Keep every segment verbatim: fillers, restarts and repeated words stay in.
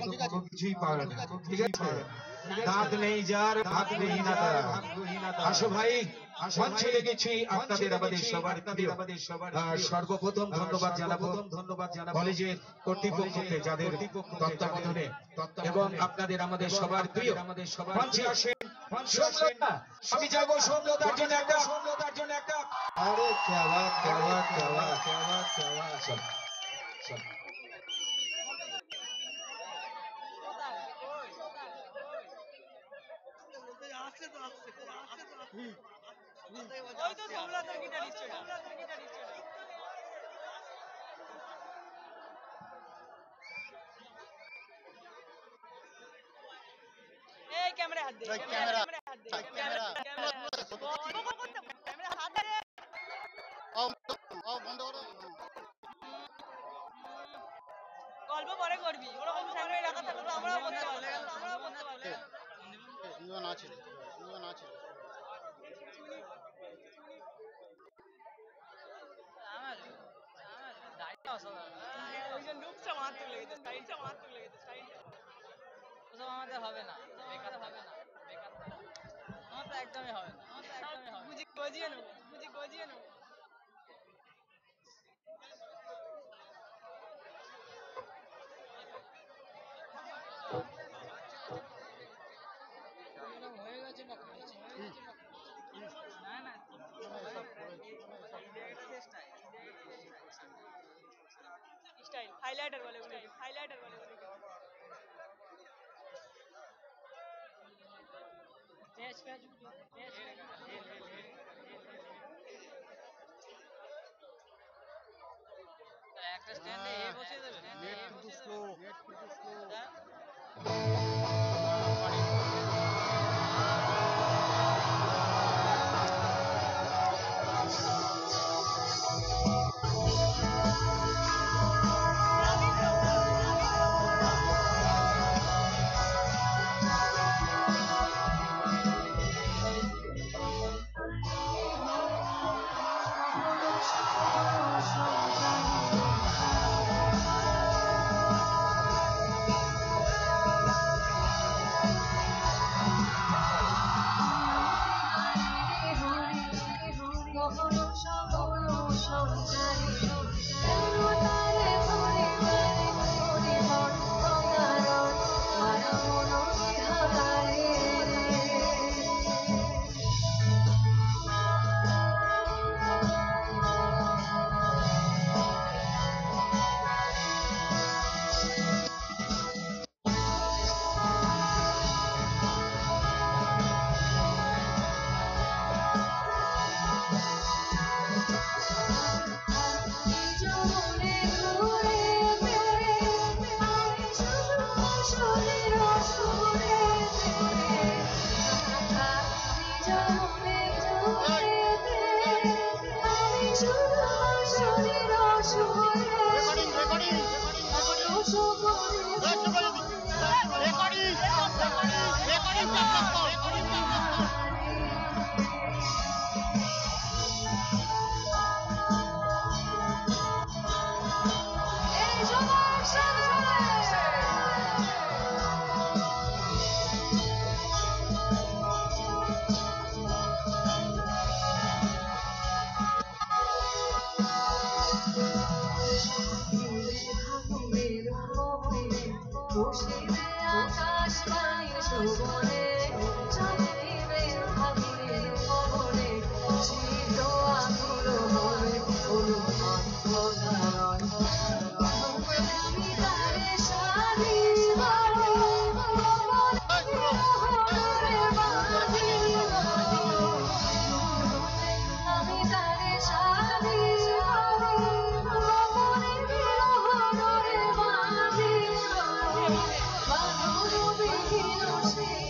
কোনো কিছুই পারে না, ঠিক আছে? দাঁত নেই যার ভাত নেই না তার। আসো ভাই, মঞ্চে লেগেছি আপনাদের আমাদের সবার প্রিয়। সর্বপ্রথম ধন্যবাদ জানাবো ধন্যবাদ জানাবো কলেজের কর্তৃপক্ষকে, যাদের তত্ত্বাবধানে এবং আপনাদের আমাদের সবার প্রিয় আমাদের সবার মঞ্চে আসেন। আমি যাবো সৌম্যতার জন্য একটা সৌম্যতার জন্য একটা আরে কেওয়া কেওয়া কেওয়া কেওয়া কেওয়া সব সব ওই তো সৌম্যতার গিটারিস্ট সৌম্যতার গিটারিস্ট এই ক্যামেরা হাত দে ক্যামেরা হাত দে ক্যামেরা ক্যামেরা ক্যামেরা হাত ধরে ও ও বন্ধ করো। গল্প পরে করবি, ওরকম সামনে রাখা থাকলে তো আমরাও করতে পারলে আমরাও করতে পারলে নিও না ছিল নিও না ছিল আমার আমার দাইটা অসাধারণ। ওই যে নুকটা মারতে লেগেছে, স্টাইলটা মারতে লেগেছে, স্টাইলটা ওসব আমাদের হবে না, বেকার হবে না, বেকার আমার তো একদমই হবে না, আমার তো একদমই হবে। বুঝি গজিয়ে নেবো, বুঝি গজিয়ে নেবো। হয়ে গেছে না না না স্টাইল হাইলাইটার বলে বলে হাইলাইটার বলে বলে পেজ পেজ পেজ একটা স্ট্যান্ডে এ বসিয়ে দেবে, নেট কিন্তু স্লো, নেট কিন্তু স্লো। She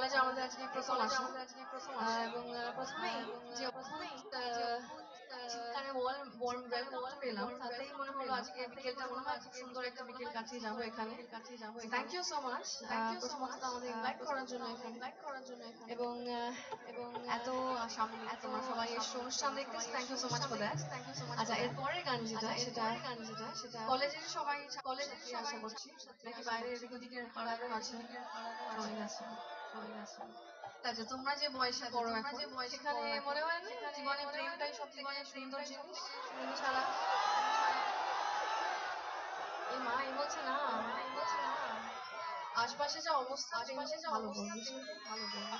কলেজে আমাদের আজকে প্রথম আসা এবং প্রথমেই যে প্রথমেই শীতকালে ওয়ার্ম ওয়ার্ম ওয়েলকামটা পেলাম, তাতেই মনে হলো আজকে বিকেলটা মনে হয় খুব সুন্দর একটা বিকেল কাটিয়ে যাবো এখানে। থ্যাংক ইউ সো মাচ, প্রথমত আমাদের ইনভাইট করার জন্য এখানে এবং এবং এত সামনে তোমরা সবাই এসছো অনুষ্ঠান দেখতেছো, thank you so much for that. আচ্ছা, এর পরের গান যেটা সেটা গান যেটা সেটা কলেজের সবাই কলেজের আশা করছি, নাকি বাইরে এদিক ওদিকে পাড়ারও আছে, সবাই আছে সবাই আছে। আচ্ছা, তোমরা যে বয়সে পড়ো এখন, সেখানে মনে হয় না জীবনে প্রেমটাই সব থেকে সুন্দর জিনিস? প্রেম ছাড়া এই মা এই বলছে না, মা এই বলছে না, আশপাশে যা অবস্থা, আশপাশে যা ভালো বলবো, ভালো বলবো।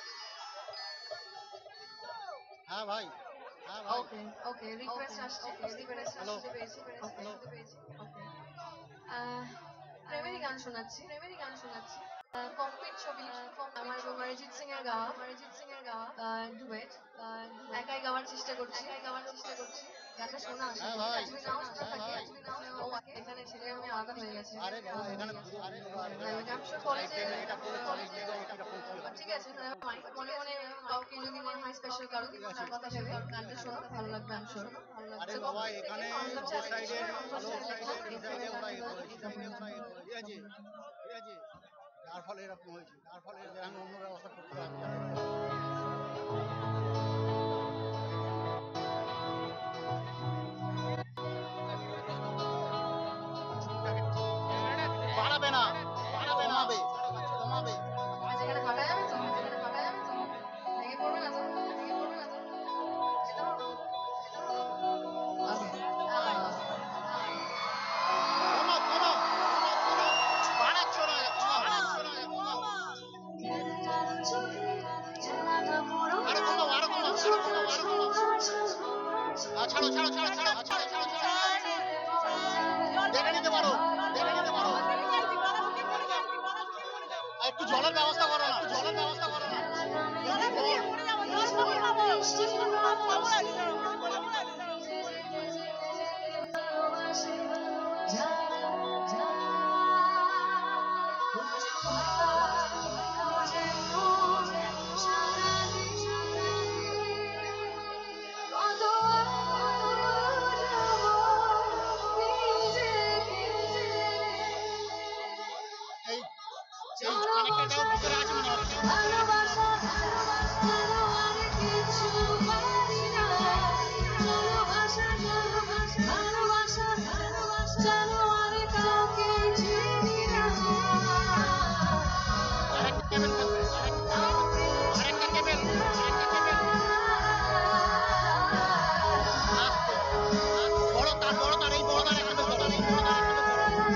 হ্যাঁ ভাই, হ্যাঁ ভাই। ওকে ওকে, রিকোয়েস্ট আসছে, বুঝতে পেরেছি, বুঝতে পেরেছি, বুঝতে পেরেছি। ওকে, প্রেমেরই গান শোনাচ্ছি, প্রেমেরই গান শোনাচ্ছি। ককপিট ছবি, আমার এবং অরিজিৎ সিং এর গাওয়া, অরিজিৎ সিং এর গাওয়া ডুয়েট, একাই গাওয়ার চেষ্টা করছি, একাই গাওয়ার চেষ্টা করছি। গানটা শোনা আসে, তুমি নাও শোনা থাকে, তুমি নাও শোনা থাকে। এখানে ছেলে আমি আলাদা হয়ে গেছে। আরে বাবা, এখানে আরে বাবা, আমি শিওর কলেজে এটা বলে কলেজ থেকে এটা বলছি। ঠিক আছে, মনে মনে কাউকে যদি মনে হয় স্পেশাল কারো তার কথা ভেবে গানটা শোনো, ভালো লাগবে আমি শিওর। আরে বাবা, এখানে যে সাইডে ভালো সাইডে এই সাইডে ওরা এই করে, এই সাইডে ওরা এই করে, ঠিক আছে ঠিক আছে, যার ফলে এরকম হয়েছে, তার ফলে আমি অন্য ব্যবস্থা করতে পারছি। বাড়াবে না, বাড়াবে না, কমাবে। আচ্ছা, এখানে কাটা যাবে তো, এখানে কাটা যাবে তো, ভেঙে পড়বে না তো, ভেঙে পড়বে না তো, যেতে পারবো, যেতে পারবো। ওকে, কমা, কমা, বাড়াচ্ছ না, বাড়াচ্ছ না, আরো কমা, আরো কমা, আরো কমা, আরো কমা। ছাড়ো, ছাড়ো, ছাড়ো, ছাড়ো, ছাড়ো, ছাড়ো, ছাড়ো। দেখে নিতে পারো, দেখে নিতে পারো। একটু জলের ব্যবস্থা করো না, একটু জলের ব্যবস্থা করো না। এই এই কানেক্টরটাও ভিতরে আছে মনে হচ্ছে। আরেকটা কেবল ফেলবে, আরেকটা আরেকটা কেবল, আরেকটা কেবল। আস্তে, বড় তার, বড় তার, এই বড় তার একটা বেশ বড়, এই বড় তার একটা বেশ বড়।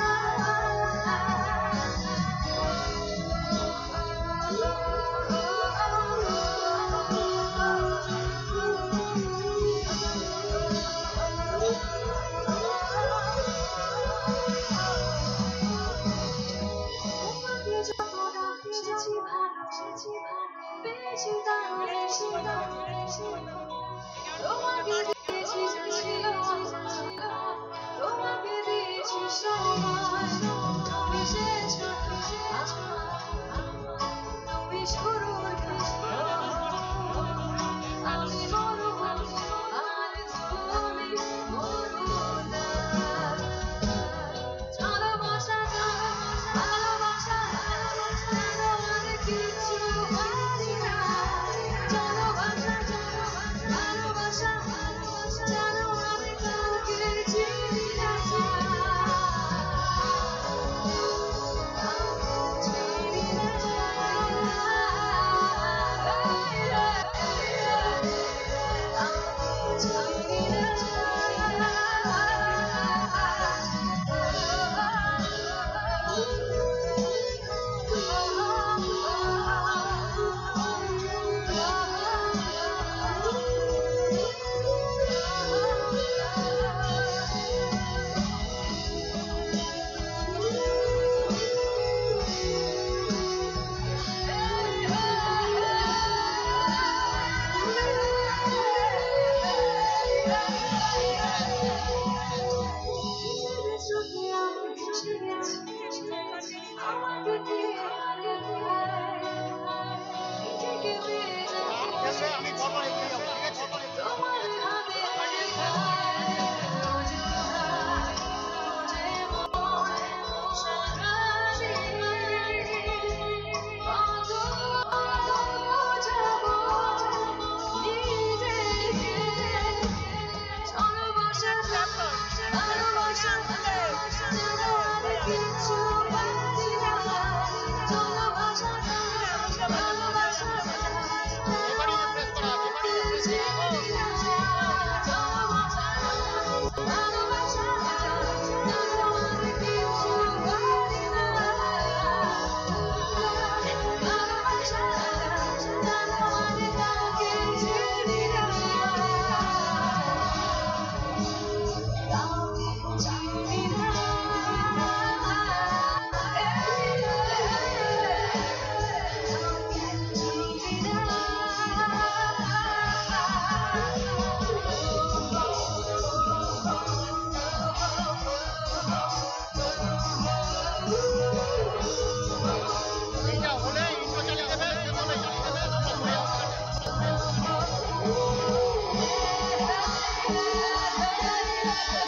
ভালোবাসা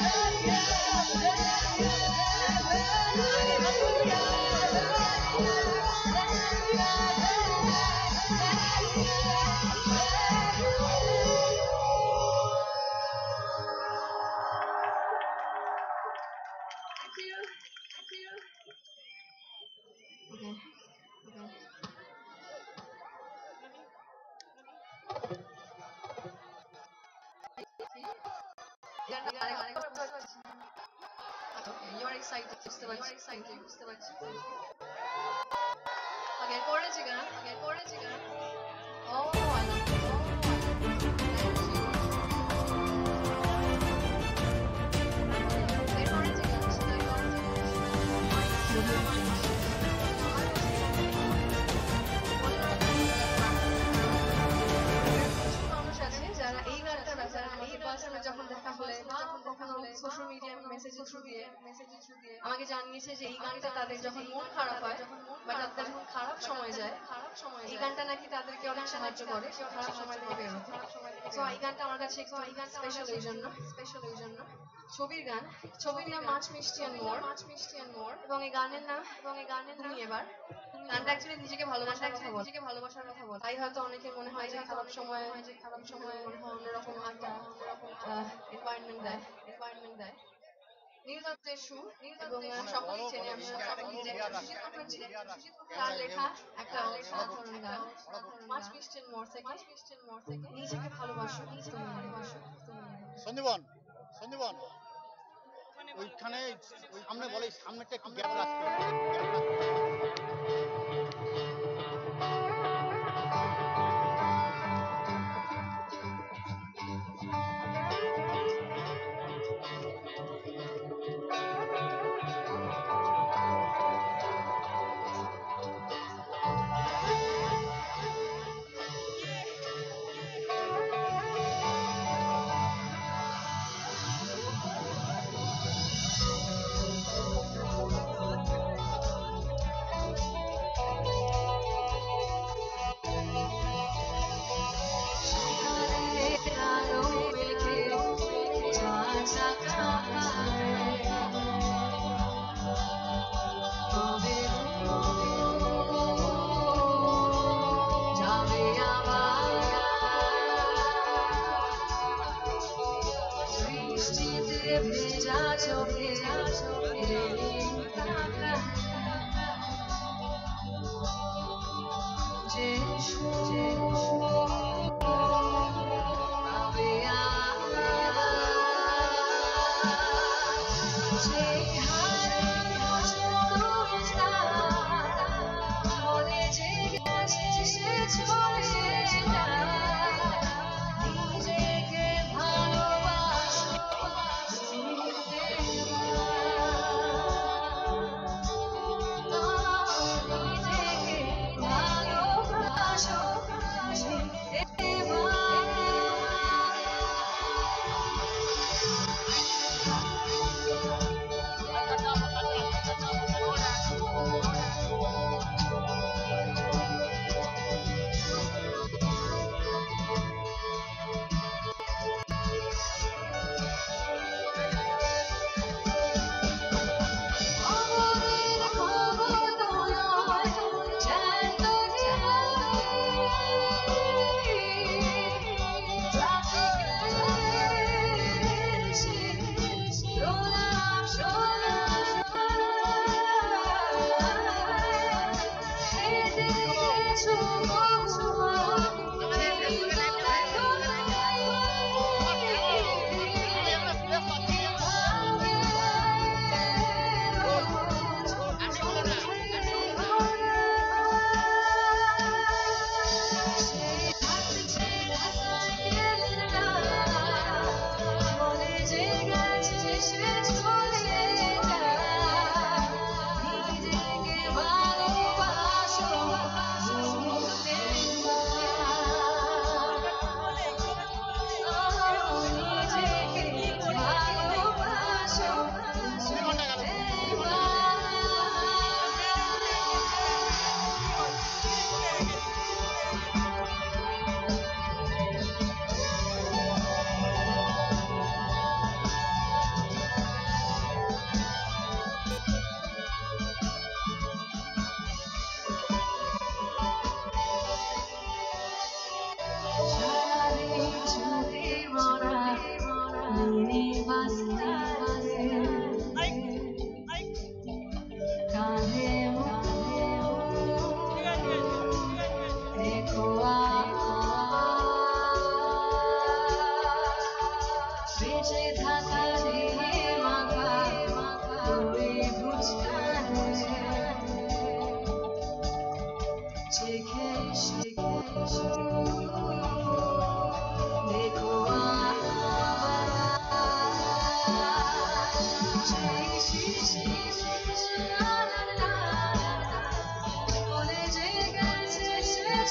You are excited, বুঝতে পারছি, excited, বুঝতে পারছি। Okay, পরের গান, okay, পরের গান। Oh, I love it. Oh, I love it. এরপরের গান, সেটাই পরের মানুষ আছে যারা এই গানটা যারা এই পার্সনে যখন দেখা হলে যখন কখনো সোশ্যাল মিডিয়ায় মেসেজ থ্রু দিয়ে মেসেজ থ্রু দিয়ে আমাকে জানিয়েছে যে এই গানটা তাদের যখন মন খারাপ হয় যখন মন বা তাদের যখন খারাপ সময় যায় খারাপ সময় এই গানটা নাকি তাদেরকে অনেক সাহায্য করে খারাপ সময় থেকে বেরোতে সো এই গানটা আমার কাছে একটু এই গান স্পেশাল এই জন্য স্পেশাল এই জন্য ছবির গান ছবির নাম মাছ মিষ্টি অ্যান্ড মোর মাছ মিষ্টি অ্যান্ড মোর এবং এই গানের নাম এবং এই গানের নাম এবার গানটা অ্যাকচুয়ালি নিজেকে ভালোবাসার কথা বল নিজেকে ভালোবাসার কথা বল তাই হয়তো অনেকের মনে হয় যে খারাপ সময় যে খারাপ সময় মনে হয় অন্যরকম একটা এনভায়রনমেন্ট দেয় এনভায়রনমেন্ট দেয় নীলদত্তের সুর এবং সকলেই চেনে আমি সকলেই চেনে সুজিত মুখার্জি তার লেখা একটা অসাধারণ গান মাছ মিষ্টির মোড় থেকে মাছ মিষ্টির মোড় থেকে নিজেকে ভালোবাসো নিজেকে ভালোবাসো সন্দীপন সন্দীপন ওইখানে সামনে বলে সামনেটা একটু গ্যাপ রাখতে হবে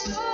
So